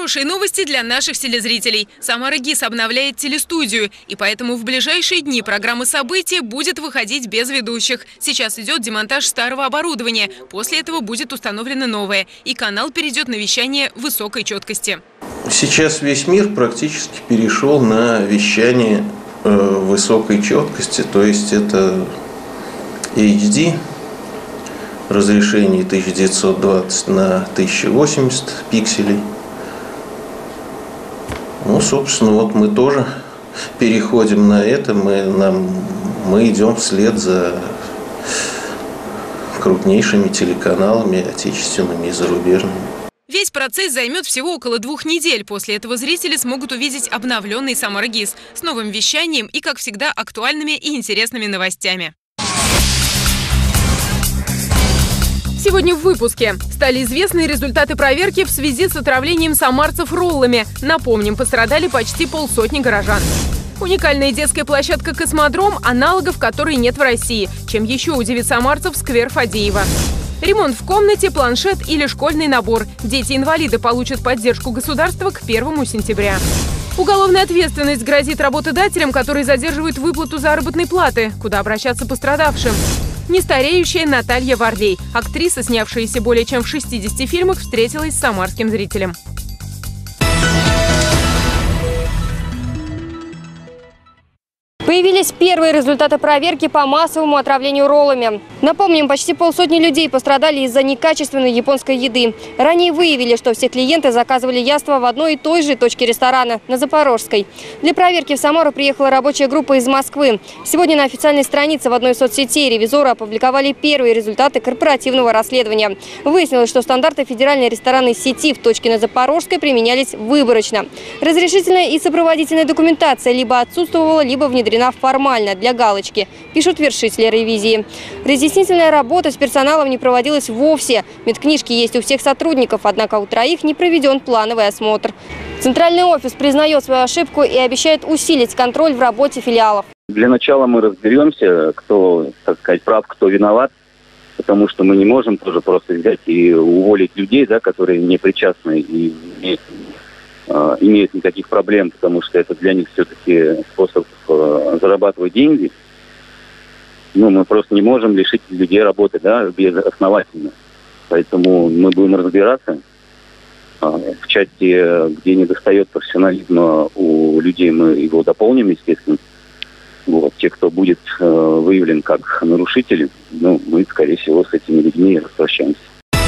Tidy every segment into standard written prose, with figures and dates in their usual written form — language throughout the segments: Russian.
Хорошие новости для наших телезрителей. Самара ГИС обновляет телестудию, и поэтому в ближайшие дни программа «События» будет выходить без ведущих. Сейчас идет демонтаж старого оборудования. После этого будет установлено новое, и канал перейдет на вещание высокой четкости. Сейчас весь мир практически перешел на вещание высокой четкости, то есть это HD, разрешение 1920 на 1080 пикселей. Ну, собственно, вот мы тоже переходим на это, мы идем вслед за крупнейшими телеканалами, отечественными и зарубежными. Весь процесс займет всего около 2 недель. После этого зрители смогут увидеть обновленный Самара ГИС с новым вещанием и, как всегда, актуальными и интересными новостями. Сегодня в выпуске. Стали известны результаты проверки в связи с отравлением самарцев роллами. Напомним, пострадали почти 150 горожан. Уникальная детская площадка «Космодром», аналогов которой нет в России. Чем еще удивит самарцев сквер Фадеева. Ремонт в комнате, планшет или школьный набор. Дети-инвалиды получат поддержку государства к 1 сентября. Уголовная ответственность грозит работодателям, которые задерживают выплату заработной платы. Куда обращаться пострадавшим? Нестареющая Наталья Варлей, актриса, снявшаяся более чем в 60 фильмах, встретилась с самарским зрителем. Появились первые результаты проверки по массовому отравлению роллами. Напомним, почти 150 людей пострадали из-за некачественной японской еды. Ранее выявили, что все клиенты заказывали яства в одной и той же точке ресторана – на Запорожской. Для проверки в Самару приехала рабочая группа из Москвы. Сегодня на официальной странице в одной из соцсетей ревизоры опубликовали первые результаты корпоративного расследования. Выяснилось, что стандарты федеральной ресторанной сети в точке на Запорожской применялись выборочно. Разрешительная и сопроводительная документация либо отсутствовала, либо внедрена формально, для галочки, пишут вершители ревизии. Разъяснительная работа с персоналом не проводилась вовсе. Медкнижки есть у всех сотрудников, однако у 3 не проведен плановый осмотр. Центральный офис признает свою ошибку и обещает усилить контроль в работе филиалов. Для начала мы разберемся, кто, так сказать, прав, кто виноват, потому что мы не можем тоже просто взять и уволить людей, да, которые не причастны и имеют никаких проблем, потому что это для них все-таки способ зарабатывать деньги. Ну, мы просто не можем лишить людей работы, да, безосновательно. Поэтому мы будем разбираться. В части, где недостает профессионализма у людей, мы его дополним, естественно. Вот. Те, кто будет выявлен как нарушители, ну, мы, скорее всего, с этими людьми распрощаемся.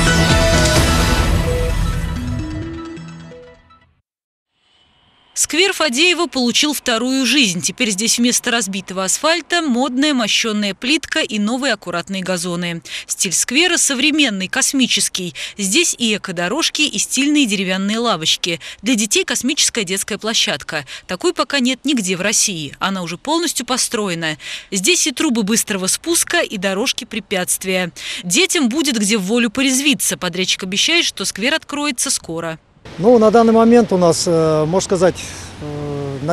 Сквер Фадеева получил вторую жизнь. Теперь здесь вместо разбитого асфальта модная мощенная плитка и новые аккуратные газоны. Стиль сквера современный, космический. Здесь и экодорожки, и стильные деревянные лавочки. Для детей космическая детская площадка. Такой пока нет нигде в России. Она уже полностью построена. Здесь и трубы быстрого спуска, и дорожки препятствия. Детям будет где в волю порезвиться. Подрядчик обещает, что сквер откроется скоро. Ну, на данный момент у нас, можно сказать, на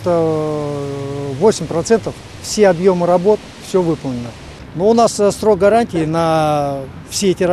98% все объемы работ, все выполнено. Но у нас срок гарантии на все эти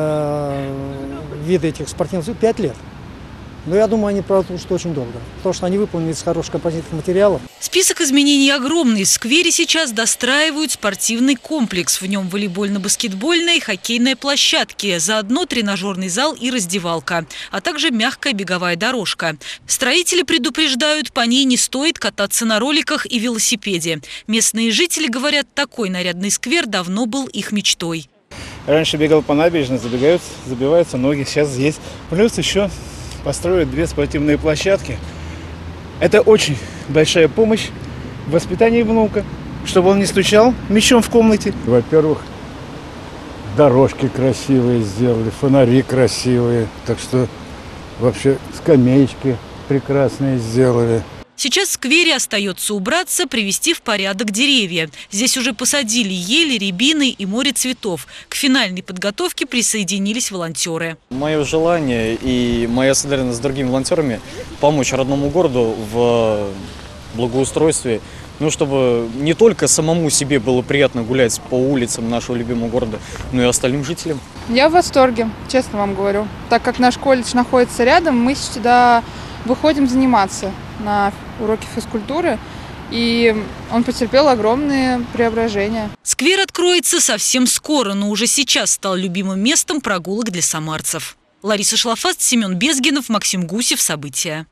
виды этих спортивных 5 лет. Но я думаю, они продолжат очень долго, потому что они выполнены из хороших композитных материалов. Список изменений огромный. В сквере сейчас достраивают спортивный комплекс. В нем волейбольно-баскетбольная и хоккейная площадки. Заодно тренажерный зал и раздевалка, а также мягкая беговая дорожка. Строители предупреждают, по ней не стоит кататься на роликах и велосипеде. Местные жители говорят, такой нарядный сквер давно был их мечтой. Раньше бегал по набережной, забиваются ноги. Сейчас здесь. Плюс еще построят 2 спортивные площадки. Это очень большая помощь в воспитании внука, чтобы он не стучал мячом в комнате. Во-первых, дорожки красивые сделали, фонари красивые. Так что вообще скамеечки прекрасные сделали. Сейчас в сквере остается убраться, привести в порядок деревья. Здесь уже посадили ели, рябины и море цветов. К финальной подготовке присоединились волонтеры. Мое желание и моя солидарность с другими волонтерами помочь родному городу в благоустройстве Ну, чтобы не только самому себе было приятно гулять по улицам нашего любимого города, но и остальным жителям. Я в восторге, честно вам говорю. Так как наш колледж находится рядом, мы сюда выходим заниматься на уроки физкультуры. И он потерпел огромные преображения. Сквер откроется совсем скоро, но уже сейчас стал любимым местом прогулок для самарцев. Лариса Шлафаст, Семен Безгинов, Максим Гусев. События.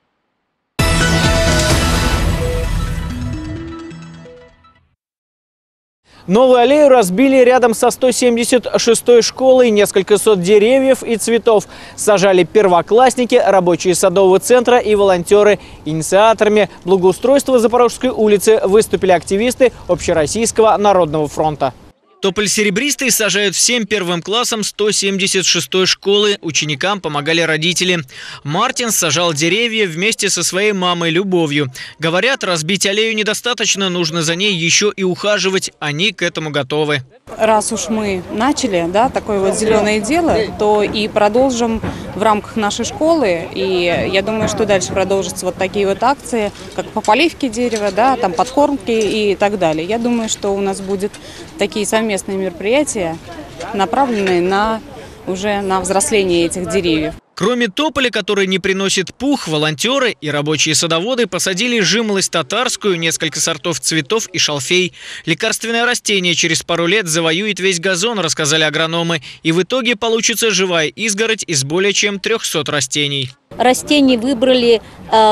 Новую аллею разбили рядом со 176-й школой, несколько сот деревьев и цветов. Сажали первоклассники, рабочие садового центра и волонтеры. Инициаторами благоустройства Запорожской улицы выступили активисты Общероссийского народного фронта. Тополь серебристый сажают всем первым классам 176-й школы. Ученикам помогали родители. Мартин сажал деревья вместе со своей мамой Любовью. Говорят, разбить аллею недостаточно, нужно за ней еще и ухаживать. Они к этому готовы. Раз уж мы начали, да, такое вот зеленое дело, то и продолжим в рамках нашей школы. И я думаю, что дальше продолжатся вот такие вот акции, как по поливке дерева, да, там подкормки и так далее. Я думаю, что у нас будут такие совместные мероприятия, направленные уже на взросление этих деревьев. Кроме тополя, который не приносит пух, волонтеры и рабочие садоводы посадили жимолость татарскую, несколько сортов цветов и шалфей. Лекарственное растение через пару лет завоюет весь газон, рассказали агрономы. И в итоге получится живая изгородь из более чем 300 растений. Растения выбрали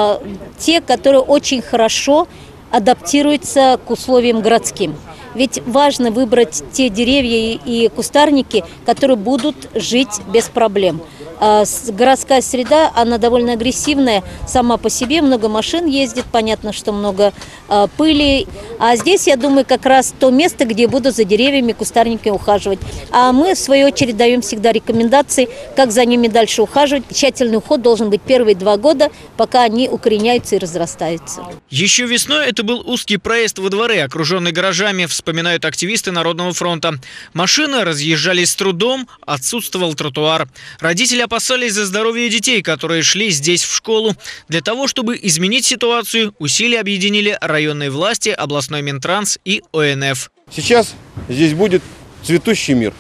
те, которые очень хорошо адаптируются к условиям городским. Ведь важно выбрать те деревья и кустарники, которые будут жить без проблем. Городская среда, она довольно агрессивная сама по себе, много машин ездит, понятно, что много пыли. А здесь, я думаю, как раз то место, где будут за деревьями, кустарниками ухаживать. А мы, в свою очередь, даем всегда рекомендации, как за ними дальше ухаживать. Тщательный уход должен быть первые 2 года, пока они укореняются и разрастаются. Еще весной это был узкий проезд во дворы, окруженный гаражами, вспоминают активисты Народного фронта. Машины разъезжались с трудом, отсутствовал тротуар. Родители опасались за здоровье детей, которые шли здесь в школу. Для того, чтобы изменить ситуацию, усилия объединили районные власти, областной Минтранс и ОНФ. Сейчас здесь будет цветущий мир.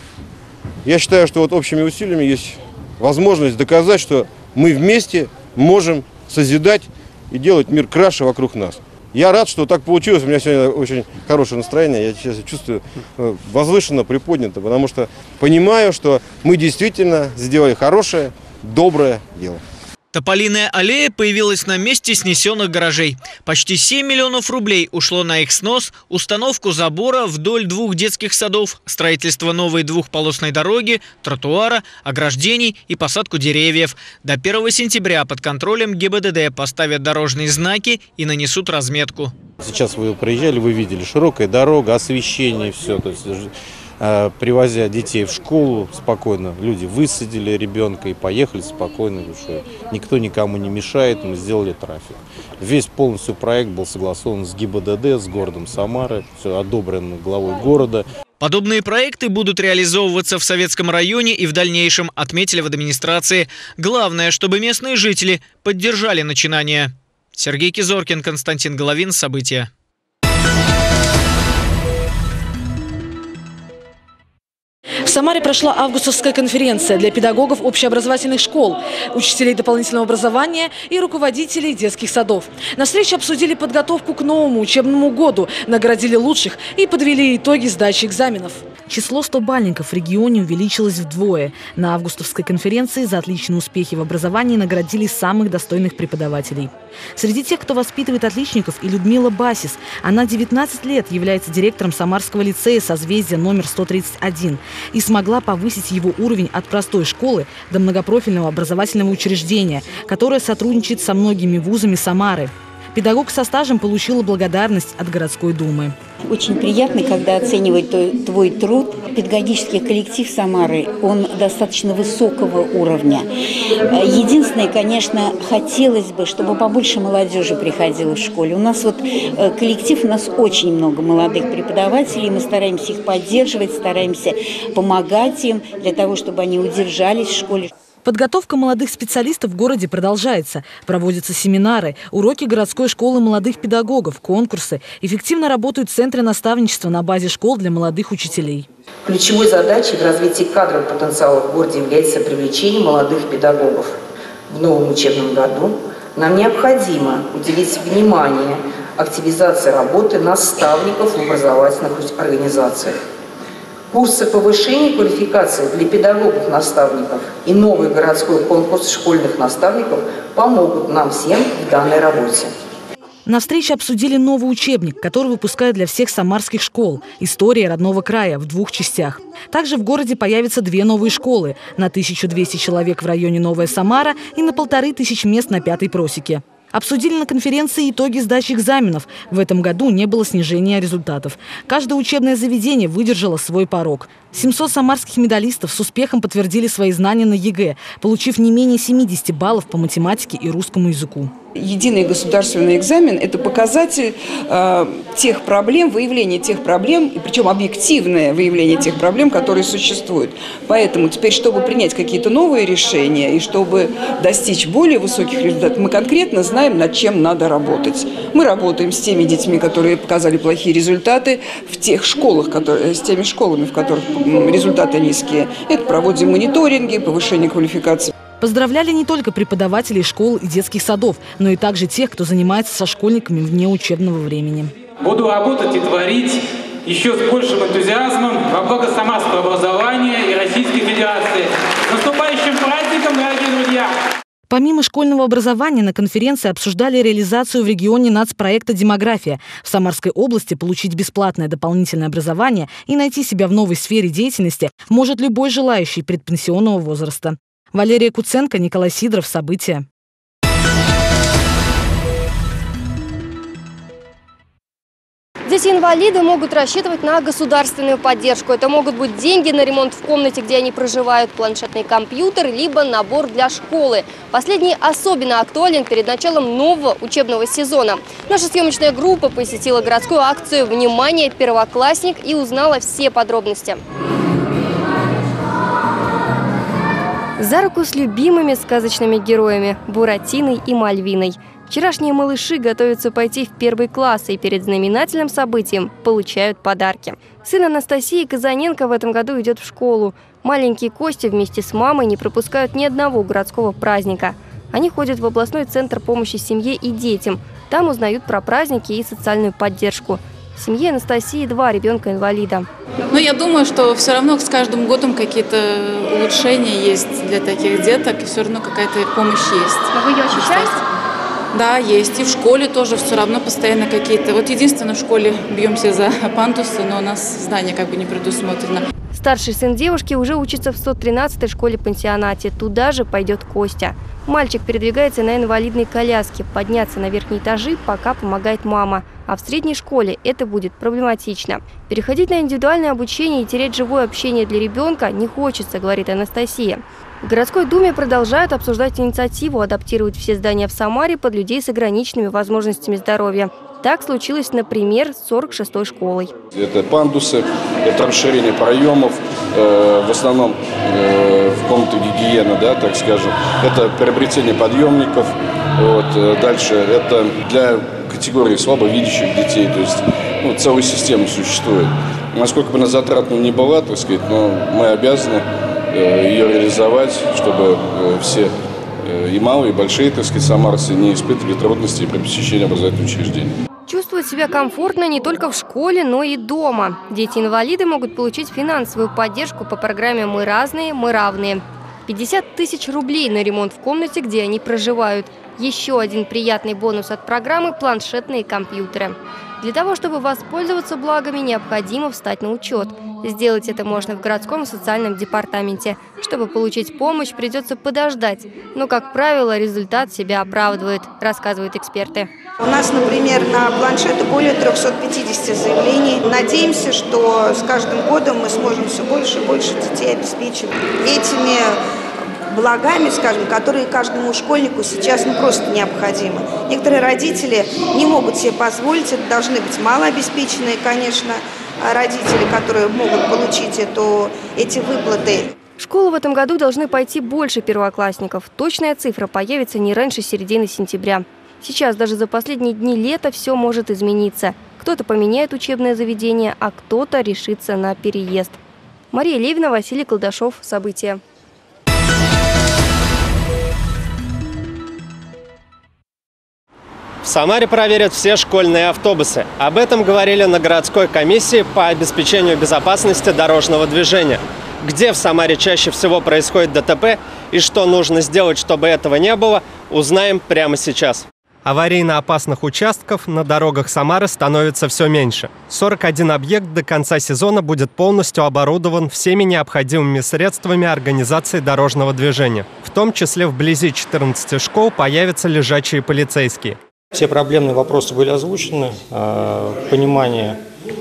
Я считаю, что вот общими усилиями есть возможность доказать, что мы вместе можем созидать и делать мир краше вокруг нас. Я рад, что так получилось. У меня сегодня очень хорошее настроение. Я сейчас чувствую возвышенно, приподнято, потому что понимаю, что мы действительно сделали хорошее, доброе дело. Тополиная аллея появилась на месте снесенных гаражей. Почти 7 миллионов рублей ушло на их снос, установку забора вдоль 2 детских садов, строительство новой 2-полосной дороги, тротуара, ограждений и посадку деревьев. До 1 сентября под контролем ГИБДД поставят дорожные знаки и нанесут разметку. Сейчас вы приезжали, вы видели широкая дорога, освещение, все. То есть, привозя детей в школу спокойно, люди высадили ребенка и поехали спокойно, потому что никто никому не мешает, мы сделали трафик. Весь полностью проект был согласован с ГИБДД, с городом Самары, все одобрено главой города. Подобные проекты будут реализовываться в Советском районе и в дальнейшем, отметили в администрации. Главное, чтобы местные жители поддержали начинание. Сергей Кизоркин, Константин Головин. События. В Самаре прошла августовская конференция для педагогов общеобразовательных школ, учителей дополнительного образования и руководителей детских садов. На встрече обсудили подготовку к новому учебному году, наградили лучших и подвели итоги сдачи экзаменов. Число 100-бальников в регионе увеличилось вдвое. На августовской конференции за отличные успехи в образовании наградили самых достойных преподавателей. Среди тех, кто воспитывает отличников, и Людмила Басис. Она 19 лет является директором Самарского лицея «Созвездие» номер 131 и смогла повысить его уровень от простой школы до многопрофильного образовательного учреждения, которое сотрудничает со многими вузами Самары. Педагог со стажем получила благодарность от городской думы. Очень приятно, когда оценивают твой труд. Педагогический коллектив Самары, он достаточно высокого уровня. Единственное, конечно, хотелось бы, чтобы побольше молодежи приходило в школе. У нас вот коллектив, у нас очень много молодых преподавателей, мы стараемся их поддерживать, стараемся помогать им для того, чтобы они удержались в школе. Подготовка молодых специалистов в городе продолжается. Проводятся семинары, уроки городской школы молодых педагогов, конкурсы. Эффективно работают центры наставничества на базе школ для молодых учителей. Ключевой задачей в развитии кадрового потенциала в городе является привлечение молодых педагогов. В новом учебном году нам необходимо уделить внимание активизации работы наставников в образовательных организациях. Курсы повышения квалификации для педагогов-наставников и новый городской конкурс школьных наставников помогут нам всем в данной работе. На встрече обсудили новый учебник, который выпускают для всех самарских школ «История родного края» в 2 частях. Также в городе появятся 2 новые школы на 1200 человек в районе Новая Самара и на 1500 мест на 5-й просеке. Обсудили на конференции итоги сдачи экзаменов. В этом году не было снижения результатов. Каждое учебное заведение выдержало свой порог. 700 самарских медалистов с успехом подтвердили свои знания на ЕГЭ, получив не менее 70 баллов по математике и русскому языку. Единый государственный экзамен – это показатель тех проблем, выявление тех проблем, и причем объективное выявление тех проблем, которые существуют. Поэтому теперь, чтобы принять какие-то новые решения и чтобы достичь более высоких результатов, мы конкретно знаем, над чем надо работать. Мы работаем с теми детьми, которые показали плохие результаты, в тех школах, с теми школами, в которых результаты низкие. Это проводим мониторинги, повышение квалификации. Поздравляли не только преподавателей школ и детских садов, но и также тех, кто занимается со школьниками вне учебного времени. Буду работать и творить еще с большим энтузиазмом во благо самарского образования и Российской Федерации. С наступающим праздником, дорогие друзья! Помимо школьного образования на конференции обсуждали реализацию в регионе нацпроекта «Демография». В Самарской области получить бесплатное дополнительное образование и найти себя в новой сфере деятельности может любой желающий предпенсионного возраста. Валерия Куценко, Николай Сидоров. События. Дети-инвалиды могут рассчитывать на государственную поддержку. Это могут быть деньги на ремонт в комнате, где они проживают, планшетный компьютер, либо набор для школы. Последний особенно актуален перед началом нового учебного сезона. Наша съемочная группа посетила городскую акцию «Внимание, первоклассник» и узнала все подробности. За руку с любимыми сказочными героями – Буратиной и Мальвиной. Вчерашние малыши готовятся пойти в 1 класс и перед знаменательным событием получают подарки. Сын Анастасии Казаненко в этом году идет в школу. Маленькие Костя вместе с мамой не пропускают ни одного городского праздника. Они ходят в областной центр помощи семье и детям. Там узнают про праздники и социальную поддержку. В семье Анастасии 2 ребенка-инвалида. Но я думаю, что все равно с каждым годом какие-то улучшения есть для таких деток, и все равно какая-то помощь есть. Но вы ее ощущаете? Да, есть. И в школе тоже все равно постоянно какие-то. Вот единственное, в школе бьемся за пандусы, но у нас здание как бы не предусмотрено. Старший сын девушки уже учится в 113-й школе-пансионате. Туда же пойдет Костя. Мальчик передвигается на инвалидной коляске. Подняться на верхние этажи пока помогает мама. А в средней школе это будет проблематично. Переходить на индивидуальное обучение и терять живое общение для ребенка не хочется, говорит Анастасия. В городской думе продолжают обсуждать инициативу адаптировать все здания в Самаре под людей с ограниченными возможностями здоровья. Так случилось, например, с 46-й школой. Это пандусы, это расширение проемов, в основном в комнату гигиены, да, так скажем. Это приобретение подъемников. Вот. Дальше это для категории слабовидящих детей, то есть целая система существует. Насколько бы она затратна ни была, так сказать, но мы обязаны ее реализовать, чтобы все и малые, и большие, так сказать, самарцы не испытывали трудностей при посещении образовательных учреждений. Чувствовать себя комфортно не только в школе, но и дома. Дети-инвалиды могут получить финансовую поддержку по программе «Мы разные, мы равные». 50 тысяч рублей на ремонт в комнате, где они проживают. Еще один приятный бонус от программы – планшетные компьютеры. Для того, чтобы воспользоваться благами, необходимо встать на учет. Сделать это можно в городском социальном департаменте. Чтобы получить помощь, придется подождать. Но, как правило, результат себя оправдывает, рассказывают эксперты. У нас, например, на планшеты более 350 заявлений. Надеемся, что с каждым годом мы сможем все больше и больше детей обеспечивать этими благами, скажем, которые каждому школьнику сейчас просто необходимы. Некоторые родители не могут себе позволить, это должны быть малообеспеченные, конечно, родители, которые могут получить эти выплаты. В школу в этом году должны пойти больше первоклассников. Точная цифра появится не раньше середины сентября. Сейчас даже за последние дни лета все может измениться. Кто-то поменяет учебное заведение, а кто-то решится на переезд. Мария Левина, Василий Колдашов. События. В Самаре проверят все школьные автобусы. Об этом говорили на городской комиссии по обеспечению безопасности дорожного движения. Где в Самаре чаще всего происходит ДТП и что нужно сделать, чтобы этого не было, узнаем прямо сейчас. Аварийно опасных участков на дорогах Самары становится все меньше. 41 объект до конца сезона будет полностью оборудован всеми необходимыми средствами организации дорожного движения. В том числе вблизи 14 школ появятся лежачие полицейские. Все проблемные вопросы были озвучены, понимание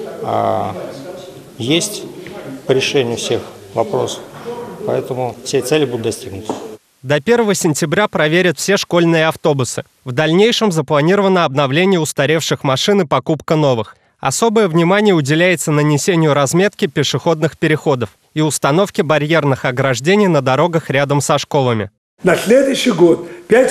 есть по решению всех вопросов, поэтому все цели будут достигнуты. До 1 сентября проверят все школьные автобусы. В дальнейшем запланировано обновление устаревших машин и покупка новых. Особое внимание уделяется нанесению разметки пешеходных переходов и установке барьерных ограждений на дорогах рядом со школами. На следующий год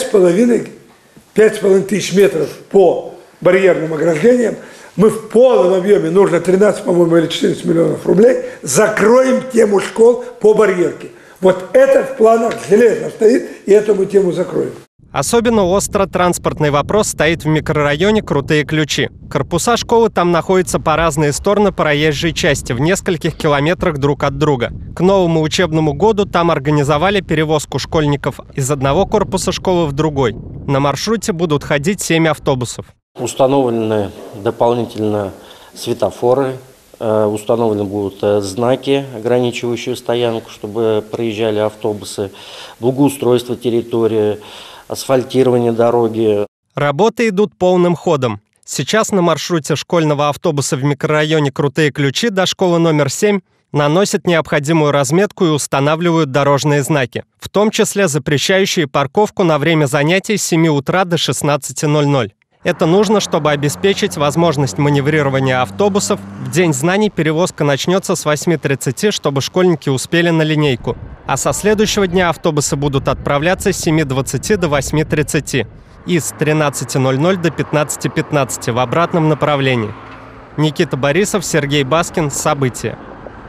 5,5 тысяч метров по барьерным ограждениям. Мы в полном объеме, нужно 13, по-моему, или 14 миллионов рублей, закроем тему школ по барьерке. Вот это в планах железно стоит, и эту мы тему закроем. Особенно остро транспортный вопрос стоит в микрорайоне Крутые Ключи. Корпуса школы там находятся по разные стороны проезжей части, в нескольких километрах друг от друга. К новому учебному году там организовали перевозку школьников из одного корпуса школы в другой. На маршруте будут ходить 7 автобусов. Установлены дополнительно светофоры, установлены будут знаки, ограничивающие стоянку, чтобы проезжали автобусы, благоустройство территории, асфальтирование дороги. Работы идут полным ходом. Сейчас на маршруте школьного автобуса в микрорайоне Крутые Ключи до школы номер 7 наносят необходимую разметку и устанавливают дорожные знаки, в том числе запрещающие парковку на время занятий с 7 утра до 16:00. Это нужно, чтобы обеспечить возможность маневрирования автобусов. В День знаний перевозка начнется с 8:30, чтобы школьники успели на линейку. А со следующего дня автобусы будут отправляться с 7:20 до 8:30 и с 13:00 до 15:15 в обратном направлении. Никита Борисов, Сергей Баскин. События.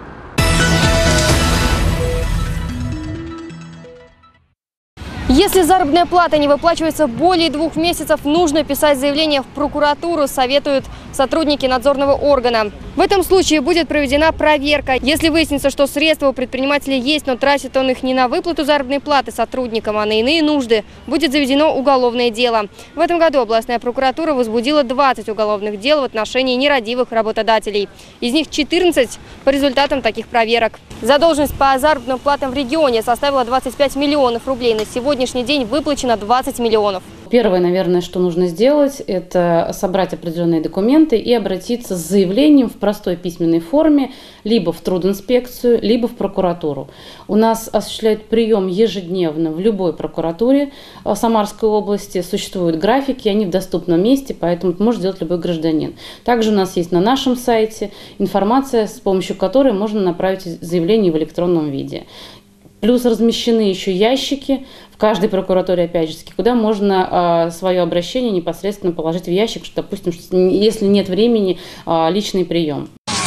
Если заработная плата не выплачивается более 2 месяцев, нужно писать заявление в прокуратуру, советуют сотрудники надзорного органа. В этом случае будет проведена проверка. Если выяснится, что средства у предпринимателя есть, но тратит он их не на выплату заработной платы сотрудникам, а на иные нужды, будет заведено уголовное дело. В этом году областная прокуратура возбудила 20 уголовных дел в отношении нерадивых работодателей. Из них 14 по результатам таких проверок. Задолженность по заработным платам в регионе составила 25 миллионов рублей. На сегодняшний день выплачено 20 миллионов. Первое, наверное, что нужно сделать, это собрать определенные документы и обратиться с заявлением в простой письменной форме либо в трудинспекцию, либо в прокуратуру. У нас осуществляют прием ежедневно в любой прокуратуре Самарской области. Существуют графики, они в доступном месте, поэтому это может сделать любой гражданин. Также у нас есть на нашем сайте информация, с помощью которой можно направить заявление в электронном виде. Плюс размещены еще ящики в каждой прокуратуре, опять же, куда можно свое обращение непосредственно положить в ящик, что, допустим, если нет времени, личный прием.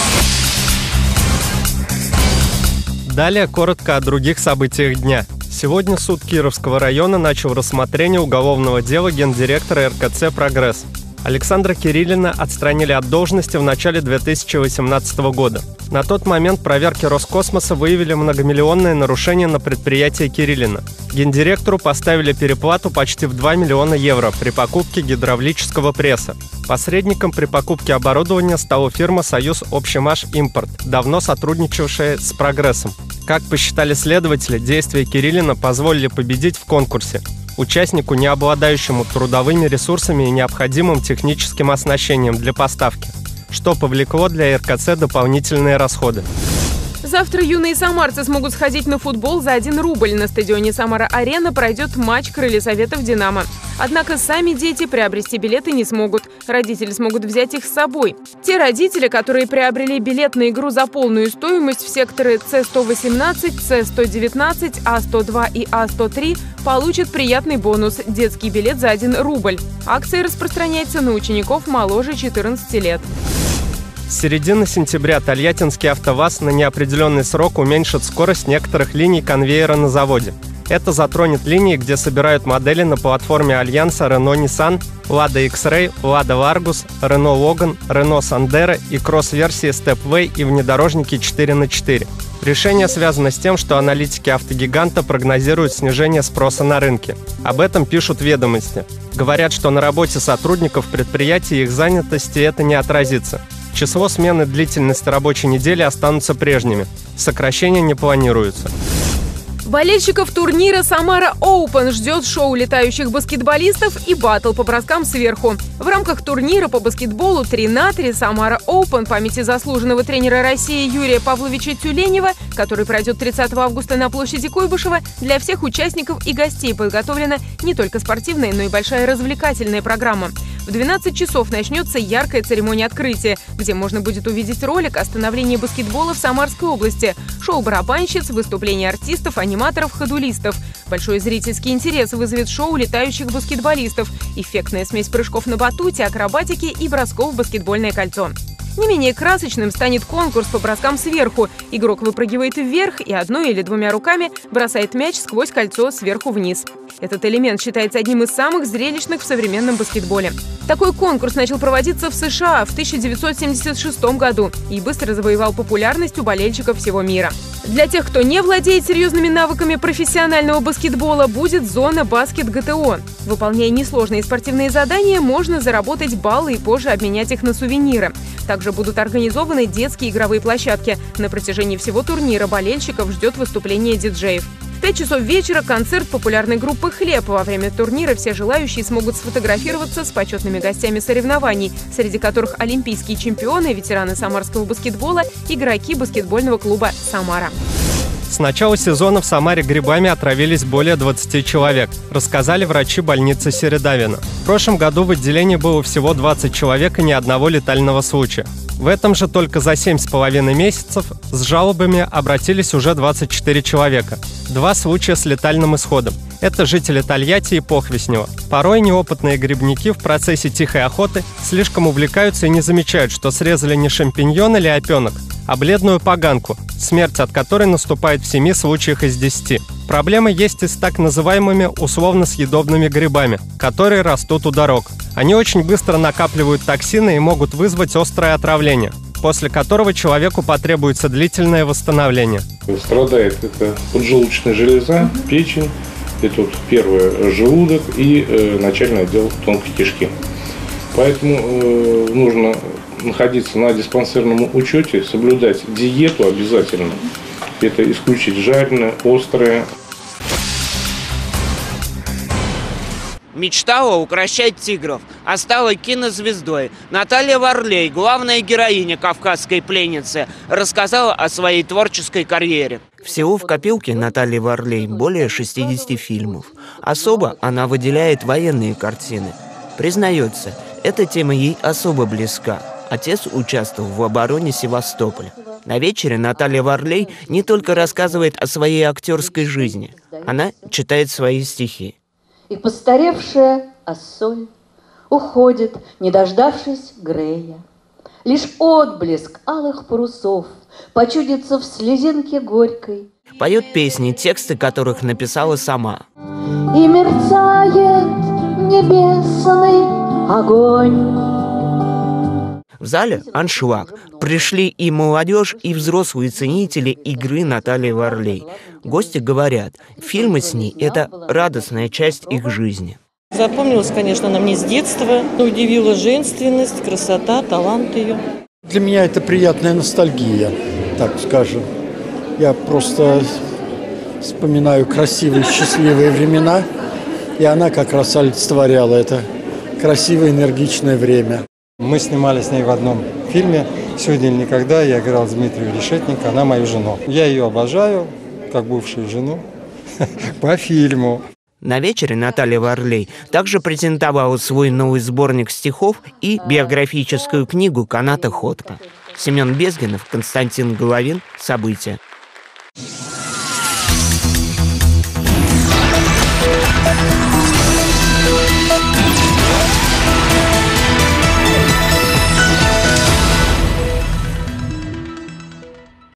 Далее коротко о других событиях дня. Сегодня суд Кировского района начал рассмотрение уголовного дела гендиректора РКЦ «Прогресс». Александра Кириллина отстранили от должности в начале 2018 года. На тот момент проверки Роскосмоса выявили многомиллионные нарушения на предприятии Кириллина. Гендиректору поставили переплату почти в 2 миллиона евро при покупке гидравлического пресса. Посредником при покупке оборудования стала фирма «Союз Общемаш Импорт», давно сотрудничавшая с «Прогрессом». Как посчитали следователи, действия Кириллина позволили победить в конкурсе участнику, не обладающему трудовыми ресурсами и необходимым техническим оснащением для поставки, что повлекло для РКЦ дополнительные расходы. Завтра юные самарцы смогут сходить на футбол за 1 рубль. На стадионе «Самара-Арена» пройдет матч Крылья-Советов «Динамо». Однако сами дети приобрести билеты не смогут. Родители смогут взять их с собой. Те родители, которые приобрели билет на игру за полную стоимость в секторы С-118, С-119, А-102 и А-103, получат приятный бонус – детский билет за 1 рубль. Акция распространяется на учеников моложе 14 лет. С середины сентября Тольяттинский АвтоВАЗ на неопределенный срок уменьшит скорость некоторых линий конвейера на заводе. Это затронет линии, где собирают модели на платформе Альянса Renault-Nissan, Lada X-Ray, Lada Largus, Renault Logan, Renault Sandero и кросс-версии Stepway и внедорожники 4х4. Решение связано с тем, что аналитики автогиганта прогнозируют снижение спроса на рынке. Об этом пишут «Ведомости». Говорят, что на работе сотрудников предприятий и их занятости это не отразится. Число смен и длительность рабочей недели останутся прежними. Сокращения не планируются. Болельщиков турнира «Самара Оупен» ждет шоу летающих баскетболистов и баттл по броскам сверху. В рамках турнира по баскетболу 3х3 «Самара Оупен» памяти заслуженного тренера России Юрия Павловича Тюленева, который пройдет 30 августа на площади Куйбышева, для всех участников и гостей подготовлена не только спортивная, но и большая развлекательная программа. В 12 часов начнется яркая церемония открытия, где можно будет увидеть ролик о становлении баскетбола в Самарской области, шоу барабанщиц, выступления артистов, аниматоров, ходулистов. Большой зрительский интерес вызовет шоу летающих баскетболистов, эффектная смесь прыжков на батуте, акробатики и бросков в баскетбольное кольцо. Не менее красочным станет конкурс по броскам сверху. Игрок выпрыгивает вверх и одной или двумя руками бросает мяч сквозь кольцо сверху вниз. Этот элемент считается одним из самых зрелищных в современном баскетболе. Такой конкурс начал проводиться в США в 1976 году и быстро завоевал популярность у болельщиков всего мира. Для тех, кто не владеет серьезными навыками профессионального баскетбола, будет зона «Баскет ГТО». Выполняя несложные спортивные задания, можно заработать баллы и позже обменять их на сувениры. Также будут организованы детские игровые площадки. На протяжении всего турнира болельщиков ждет выступление диджеев. В 5 часов вечера концерт популярной группы «Хлеб». Во время турнира все желающие смогут сфотографироваться с почетными гостями соревнований, среди которых олимпийские чемпионы, ветераны самарского баскетбола, игроки баскетбольного клуба «Самара». С начала сезона в Самаре грибами отравились более 20 человек, рассказали врачи больницы Середавино. В прошлом году в отделении было всего 20 человек и ни одного летального случая. В этом же только за 7,5 месяцев с жалобами обратились уже 24 человека. 2 случая с летальным исходом. Это жители Тольятти и Похвеснева. Порой неопытные грибники в процессе тихой охоты слишком увлекаются и не замечают, что срезали не шампиньон или опенок, а бледную поганку, смерть от которой наступает в 7 случаях из 10. Проблема есть и с так называемыми условно-съедобными грибами, которые растут у дорог. Они очень быстро накапливают токсины и могут вызвать острое отравление, после которого человеку потребуется длительное восстановление. Страдает это поджелудочная железа, печень, и тут первое желудок и начальный отдел тонкой кишки. Поэтому нужно находиться на диспансерном учете, соблюдать диету обязательно. Это исключить жареное, острое. Мечтала укрощать тигров, а стала кинозвездой. Наталья Варлей, главная героиня «Кавказской пленницы», рассказала о своей творческой карьере. Всего в копилке Натальи Варлей более 60 фильмов. Особо она выделяет военные картины. Признается, эта тема ей особо близка. Отец участвовал в обороне Севастополя. На вечере Наталья Варлей не только рассказывает о своей актерской жизни, она читает свои стихи. И постаревшая Ассоль уходит, не дождавшись Грея. Лишь отблеск алых парусов почудится в слезинке горькой. Поет песни, тексты которых написала сама. И мерцает небесный огонь. В зале аншлаг. Пришли и молодежь, и взрослые ценители игры Натальи Варлей. Гости говорят, фильмы с ней – это радостная часть их жизни. Запомнилась, конечно, она мне с детства. Удивила женственность, красота, талант ее. Для меня это приятная ностальгия, так скажем. Я просто вспоминаю красивые, счастливые времена, и она как раз олицетворяла это красивое, энергичное время. Мы снимали с ней в одном фильме «Сегодня или никогда» я играл с Дмитрием Решетенко, она мою жену. Я ее обожаю, как бывшую жену, по фильму. На вечере Наталья Варлей также презентовала свой новый сборник стихов и биографическую книгу Каната Хотка. Семен Безгинов, Константин Головин. События.